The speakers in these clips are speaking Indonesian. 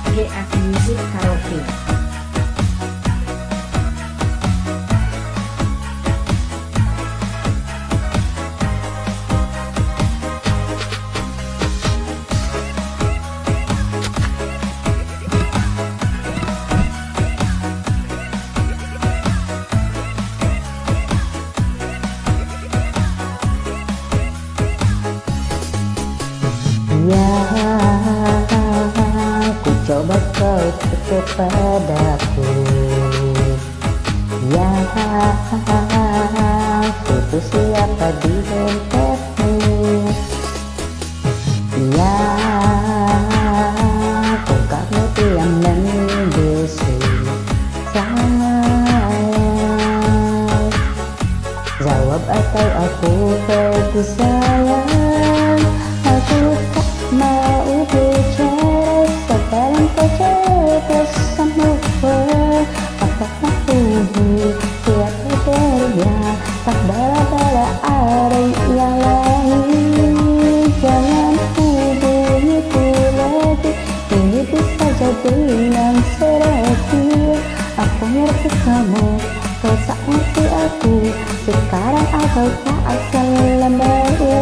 GF Music Karaoke. Ya, ku coba kau kepadaku. Ya, itu siapa di dompetmu? Ya, kau kamu yang membisu sayang. Jawab atau aku pergi sayang. Aku tak mau bicara sekarang kau cerita sama apakah ini siapa dia tak bala-bala ada yang lain. Jangan hubungiku lagi, ini bisa jadi yang terakhir. Aku ngerti kamu, kau tak ngerti aku. Sekarang aku tak asal lemah.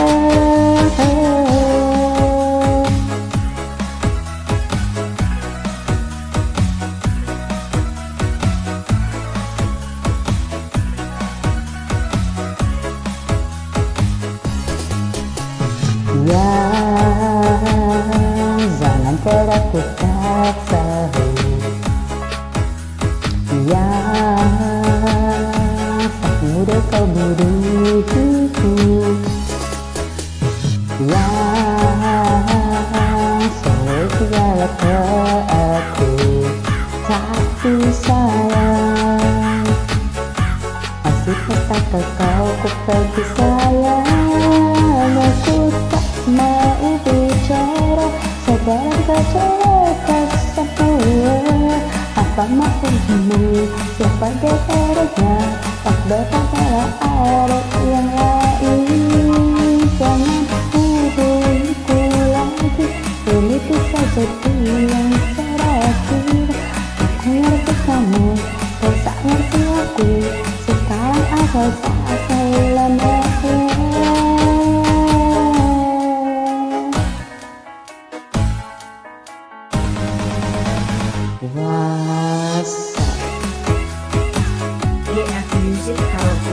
Ya, jangan aku tak tahu. Ya, tak mudah kau buruku. Ya, segala ke aku, tapi sayang masih tetap kau ku pergi sayang. Aku tak mau bicara sekarang kau cerita semua apa maksudmu, siapa getarnya, tak berkata ada yang lain. Jangan hubungiku lagi, ini bisa jadi yang terakhir. Aku ngerti kamu, kau tak ngerti aku. Sekarang aku tak selama puasa. GF Music Karaoke.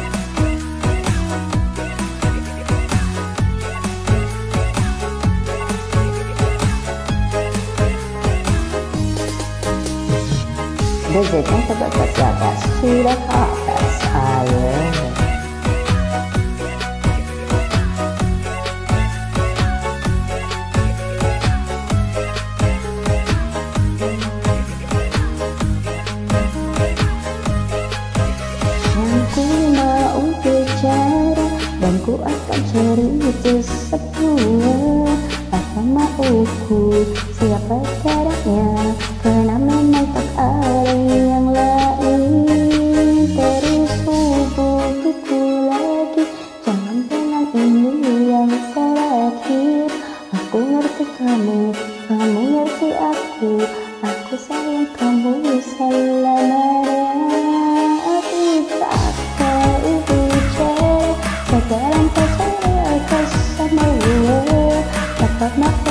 Dejekan sebatas batas sudah atas air. Aku mau bicara dan ku akan cerita semua apa mauku, siapa caranya, karena memang tak ada yang lain. Terus hubungiku lagi, jangan bilang ini yang terakhir. Aku ngerti kamu, kamu ngerti aku. Aku sayang kamu selamanya. Aku tak tahu bicara sekarang kau cerita sama gue. Dapat